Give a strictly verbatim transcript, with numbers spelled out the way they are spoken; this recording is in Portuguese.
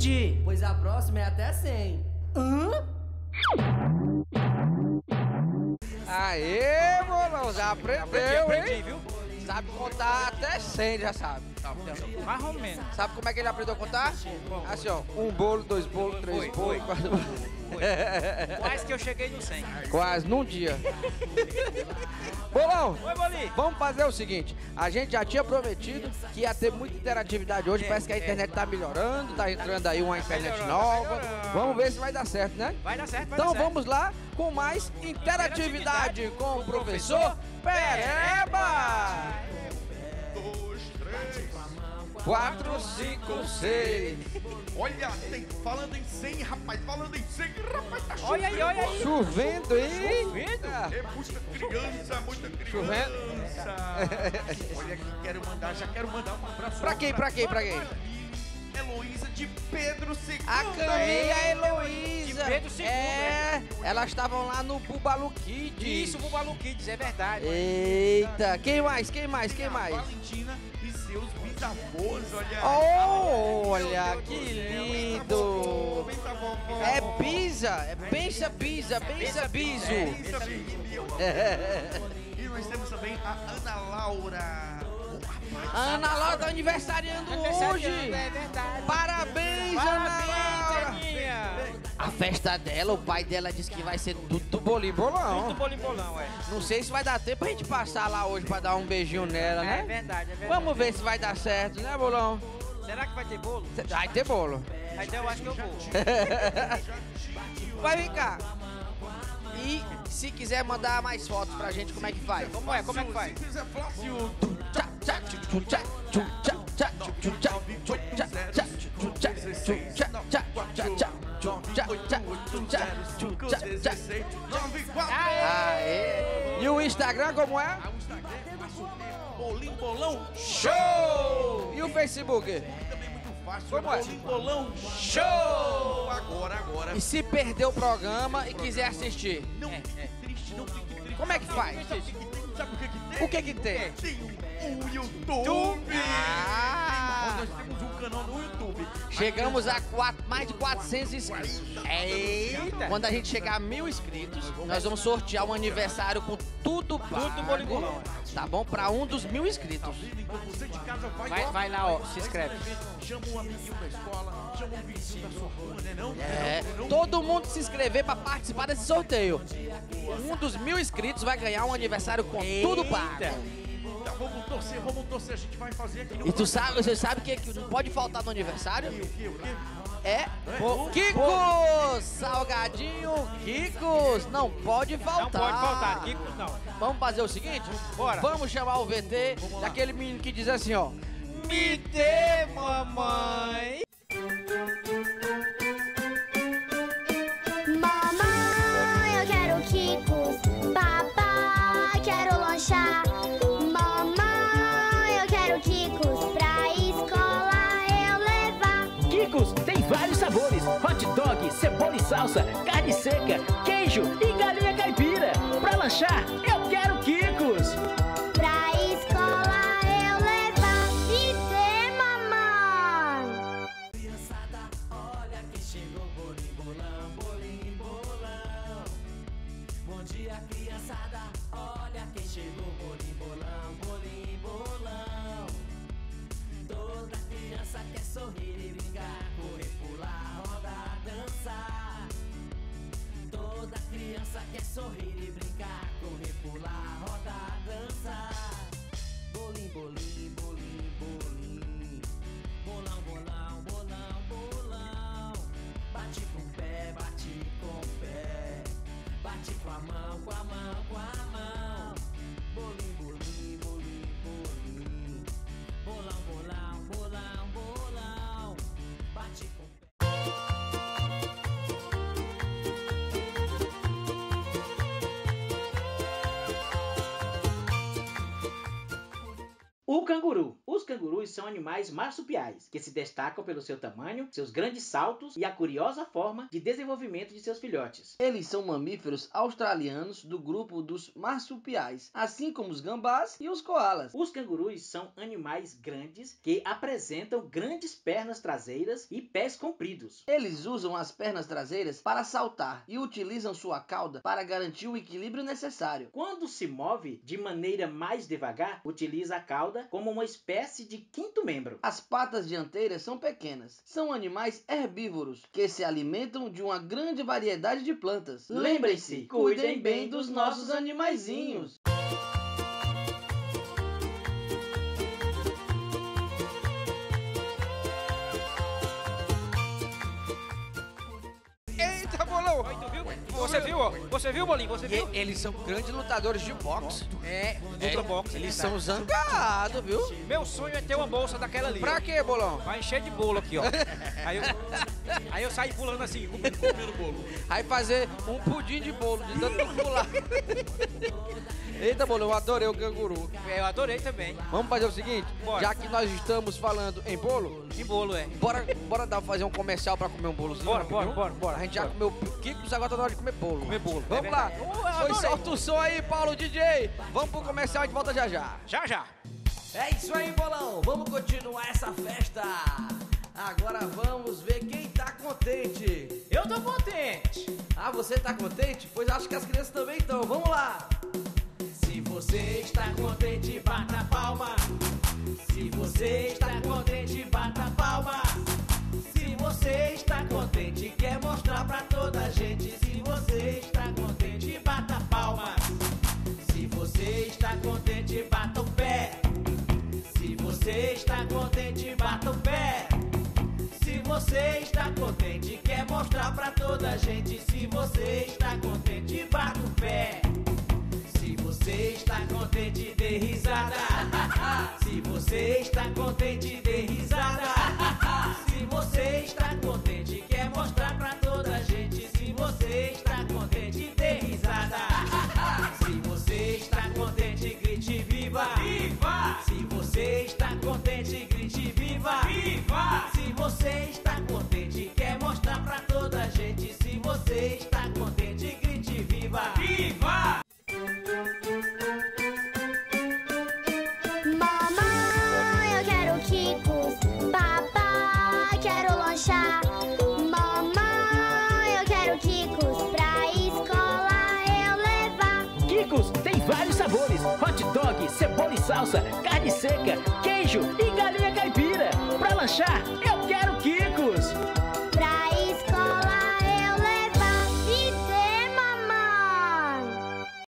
entendi. Pois a próxima é até cem. Hã? Aê, bolão, já aprendeu, Aprendi, aprendi, hein? viu? Sabe contar até cem, já sabe. Mais ou menos. Sabe como é que ele aprendeu a contar? Assim, ó, um bolo, dois bolos, três Foi, bolos, foi. quatro bolos. Quase que eu cheguei no cem. Quase, num dia. Bolão, Oi, Bolinho. vamos fazer o seguinte, a gente já tinha prometido que ia ter muita interatividade hoje, É, parece que a é. internet tá melhorando, tá entrando aí uma internet melhorando, tá nova, melhorando. vamos ver se vai dar certo, né? Vai dar certo, vai Então dar certo. vamos lá com mais interatividade com o professor Pereba! quatro, cinco, seis. Olha, tem, falando em cem, rapaz, falando em cem, rapaz, tá chovendo. Olha aí, olha aí. Chovendo, hein? Chovendo? É muita criança, muita criança. Chovendo. Olha aqui, quero mandar, já quero mandar um abraço. Pra quem, pra quem, pra quem? Heloísa de Pedro segundo. A Camila e a Heloísa. De Pedro segundo, É, elas estavam lá no Bubalu Kids. Isso, Bubalu Kids, é verdade. Eita, quem mais, quem mais, quem A mais? Valentina e seus bisavôs, olha. Oh, olha, Meu Deus que do céu, lindo. bisavô, bisavô, É bisavô. Bisa, é bença Bisa, bença Biso. É, isso aí, meu. E nós temos também a Ana Laura. A Ana Laura tá aniversariando hoje. É verdade. Parabéns, Ana Parabéns, Laura. Aninha. A festa dela, o pai dela disse que vai ser tudo bolinho bolão. Tudo bolinho bolão, é. Não sei se vai dar tempo pra gente passar lá hoje pra dar um beijinho nela, É né? verdade, é verdade. Vamos ver se vai dar certo, né, bolão? Será que vai ter bolo? Vai ter bolo. Então eu acho que eu vou. Vai vir cá. E se quiser mandar mais fotos pra gente, como é que faz? Como é? Como é que faz? Se quiser Flávio, Tchá, tchá, tchu, tchu, tchá, tchu, tchá, tchá, tchu, tchu, tchá, tchu, tchá, tchá, tchu, tchá, tchu, tchá, tchá, tchá, tchá, tchu, tchá, tchá, tchu, tchá, tchu, tchá, tchá. Aê. E o Instagram como é? O Instagram é fácil, é Bolinho Bolão Show! E o Facebook? também muito fácil. Como é? Bolinho Bolão Show! Agora, agora. E se perder o programa e quiser assistir, Não fique triste, não fique triste. como é que faz? Sabe o que que tem? Sabe o que que tem? O que que tem? Tem um, um YouTube! Ah! Nós temos um canal no YouTube. Chegamos a quatro, mais de quatrocentos inscritos. Eita! Quando a gente chegar a mil inscritos, nós vamos sortear um aniversário com tudo pago. Tudo bolinho bolão. Tá bom? Pra um dos mil inscritos. Então você de casa vai, Vai- ó, vai lá, ó, se inscreve. Chama um amiguinho da escola, chama um vizinho da sua rua, né não? É, Não, não? todo mundo se inscrever pra participar desse sorteio. Um dos mil inscritos vai ganhar um aniversário com tudo pago. Então vamos torcer, vamos torcer, a gente vai fazer aqui no... E tu sabe, você sabe que que não pode faltar no aniversário? O que, o que? É o Kikos! Salgadinho Kikos! Não pode Não faltar. pode faltar, Kikos não. Vamos fazer o seguinte? Bora. Vamos chamar o V T daquele menino que diz assim, ó. Me dê, mamãe. Mamãe, eu quero Kikos. Papai, quero lanchar. Mamãe, eu quero Kikos. Pra escola eu levar. Kikos tem vários sabores: hot dog, cebola e salsa, carne seca, queijo e galinha caipira. Pra lanchar, eu quero Kikos. Pra escola eu levar. E dê, mamãe. Olha quem chegou, bolinho, bolão, bolinho, bolão. Bom dia, criançada. Olha quem chegou, bolinho, bolão, bolinho, bolão. Toda criança quer sorrir e brincar, correr, pular, rodar, dançar. Toda criança quer sorrir e brincar, correr, pular, rodar, dançar. Bolinho, bolinho, bolinho, bolinho. Bolão, bolão, bolão, bolão. Bate com o pé, bate com o pé. Bate com a mão, com a mão, com a mão. Bolinho, bolinho, bolinho, bolinho. Bolão, bolão, bolão, bolão. Bate com o pé. O canguru. Os cangurus são animais marsupiais, que se destacam pelo seu tamanho, seus grandes saltos e a curiosa forma de desenvolvimento de seus filhotes. Eles são mamíferos australianos do grupo dos marsupiais, assim como os gambás e os koalas. Os cangurus são animais grandes que apresentam grandes pernas traseiras e pés compridos. Eles usam as pernas traseiras para saltar e utilizam sua cauda para garantir o equilíbrio necessário. Quando se move de maneira mais devagar, utiliza a cauda como uma espécie de quinto membro. As patas dianteiras são pequenas. São animais herbívoros que se alimentam de uma grande variedade de plantas. Lembrem-se, cuidem bem dos nossos animaizinhos. Eita, bolão! Aí, tu viu? Você viu, ó? Você viu, Bolinho? Você viu? E eles são grandes lutadores de boxe. É, É, Ultra Box. eles são zangados, viu? Meu sonho é ter uma bolsa daquela ali. Pra ó. quê, bolão? Vai encher de bolo aqui, ó. Aí eu, aí eu saio pulando assim, comendo, comendo bolo. Aí fazer um pudim de bolo, de tanto pular. Eita, bolão, eu adorei o canguru. É, eu adorei também. Vamos fazer o seguinte? Bora. Já que nós estamos falando em bolo, De bolo, é. bora, bora dar, fazer um comercial pra comer um bolozinho. Bora, bora, rapidinho? bora, bora. A gente já bora. comeu Kikos, agora tá na hora de comer bolo. Comer bolo, Vamos é lá. verdade. Oh, eu Pois adorei. solta o som aí, Paulo D J. Vamos pro comercial e de volta já já. Já, já. É isso aí, bolão. Vamos continuar essa festa. Agora vamos ver quem tá contente. Eu tô contente. Ah, você tá contente? Pois acho que as crianças também estão. Vamos lá. Se você está contente, bata palma. Se você está contente, bata palma. Se você está contente, quer mostrar pra toda a gente. Se você está contente, bata palma. Se você está contente, bata o pé. Se você está contente, bata o pé. Se você está contente, quer mostrar pra toda a gente. Se você está contente, bata o pé. Se você está contente, dê risada. Se você está contente, dê risada. Se você está contente, quer mostrar pra toda a gente. Se você está contente, dê risada. Se você está contente, grite viva. Viva! Se você está contente, grite viva. Viva! Se você está contente, quer mostrar pra toda a gente. Se você está contente, grite viva. Viva! Mamãe, eu quero Kikos. Papai, quero lanchar. Mamãe, eu quero Kikos. Pra escola eu levar. Kikos tem vários sabores: hot dog, cebola e salsa, carne seca, queijo e galinha caipira. Pra lanchar